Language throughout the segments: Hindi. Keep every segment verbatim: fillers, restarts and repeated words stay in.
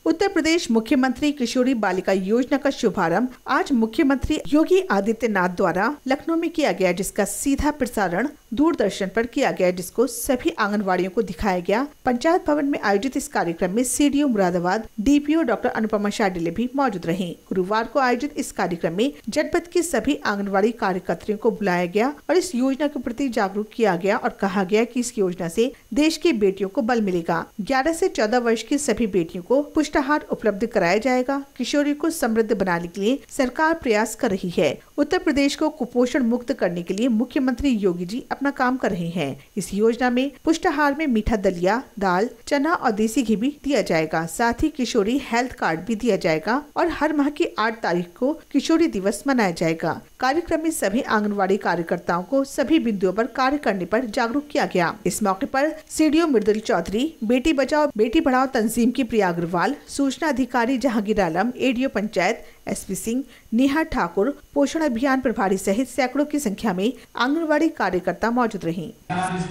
उत्तर प्रदेश मुख्यमंत्री किशोरी बालिका योजना का शुभारंभ आज मुख्यमंत्री योगी आदित्यनाथ द्वारा लखनऊ में किया गया, जिसका सीधा प्रसारण दूरदर्शन पर किया गया, जिसको सभी आंगनवाड़ियों को दिखाया गया। पंचायत भवन में आयोजित इस कार्यक्रम में CDO Moradabad DPO doctor Anupama Shadile भी मौजूद रहीं। गुरुवार को आयोजित इस कार्यक्रम में जनपद की सभी आंगनवाड़ी कार्यकर्तियों को बुलाया गया और इस योजना के प्रति जागरूक किया गया और कहा गया कि इस योजना से देश की बेटियों को बल मिलेगा। ग्यारह से चौदह वर्ष की सभी बेटियों को पुष्टाहार उपलब्ध कराया जाएगा। किशोरी को समृद्ध बनाने के लिए सरकार प्रयास कर रही है। उत्तर प्रदेश को कुपोषण मुक्त करने के लिए मुख्यमंत्री योगी जी अपना काम कर रहे हैं। इस योजना में पुष्टाहार में मीठा दलिया, दाल, चना और देसी घी भी दिया जाएगा। साथ ही किशोरी हेल्थ कार्ड भी दिया जाएगा और हर माह की आठ तारीख को किशोरी दिवस मनाया जाएगा। कार्यक्रम में सभी आंगनवाड़ी कार्यकर्ताओं को सभी बिंदुओं पर कार्य करने पर जागरूक किया गया। इस मौके पर सीडीओ मृदुल चौधरी, बेटी बचाओ बेटी पढ़ाओ तंजीम की प्रिया अग्रवाल, सूचना अधिकारी जहांगीर आलम, एडीओ पंचायत एसपी सिंह, नेहा ठाकुर, पोषण अभियान प्रभारी सहित सैकड़ों की संख्या में आंगनवाड़ी कार्यकर्ता मौजूद रहीं। आज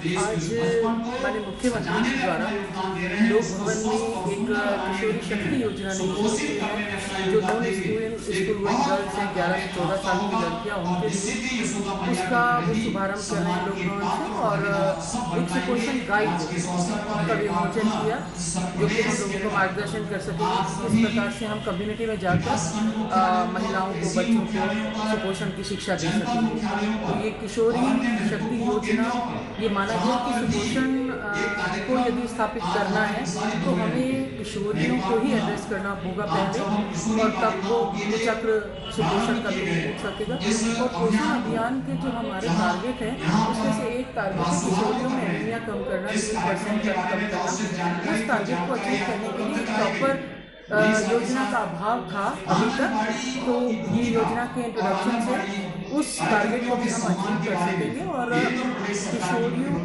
माननीय मुख्यमंत्री जी द्वारा लोक भवन में एक किशोरी शक्ति योजना निश्चित की है, जो non school school going girls हैं, ग्यारह से चौदह साल की लड़कियां उनके लिए उसका वो शुभारम्भ कर रहे हैं लोक भवन से। और एक सुपोषण गाइड का विमोचन किया, जो कि हम लोगों को मार्गदर्शन कर सकेंगे किस प्रकार से हम कम्युनिटी में जाकर महिलाओं को, बच्चों को सुपोषण की शिक्षा दे सकेंगे। तो ये किशोरी शक्ति योजना ये माना गया कि सुपोषण को यदि स्थापित करना है तो हमें किशोरियों को ही एड्रेस करना होगा पहले, और तब वो चक्र सुपोषण का भी हो सकेगा। और पोषण अभियान के जो हमारे टारगेट हैं उसमें से एक टारगेट है किशोरियों में एनीमिया कम करना, तीन परसेंट तक कम करना। उस टारगेट को अचीव करने के लिए प्रॉपर योजना का अभाव था अभी तक, तो ये योजना के इंट्रोडक्शन से उस टारगेट को भी हम अचीव कर सकेंगे। और किशोरियों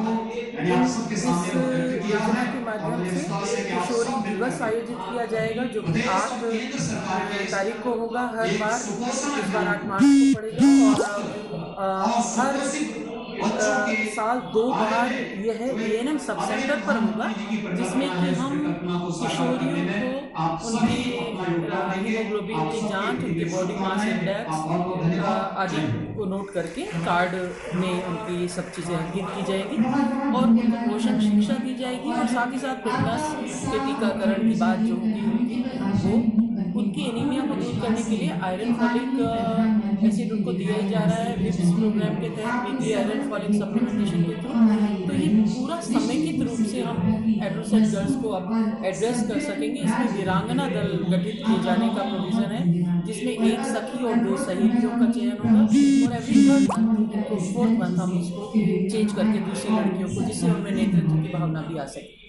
को इस योजना के माध्यम से किशोरी दिवस आयोजित किया जाएगा, जो कि आठ तारीख को होगा हर बार, इस बार आठ मार्च को पड़ेगा। और हर साल दो बार यह एएनएम सब सेंटर पर होगा, जिसमें कि हम किशोरियों को उनकी हीमोग्लोबिन की जांच, उनके बॉडी मास इंडेक्स आदि को नोट करके कार्ड में उनकी ये सब चीज़ें अंकित की जाएगी और उनको पोषण शिक्षा दी जाएगी। और साथ ही साथ फिटनेस के टीकाकरण की बात जो होगी उनकी वो उनकी एनीमिया को दूर करने के लिए आयरन फॉलिक एसिड उनको दिया जा रहा है विप्स प्रोग्राम के तहत, वीकली आयरन फॉलिक सप्लीमेंटेशन के थ्रू। तो ये पूरा समेकित रूप से हम एडोलेसेंट गर्ल्स को अब एड्रेस कर सकेंगे। इसमें वीरांगना दल गठित किए जाने का प्रोविज़न है, जिसमें एक सखी और दो सहेलियों का चयन होगा और every third month, fourth month हम उसको चेंज करके दूसरी लड़कियों को, जिससे उनमें नेतृत्व की भावना भी आ सके।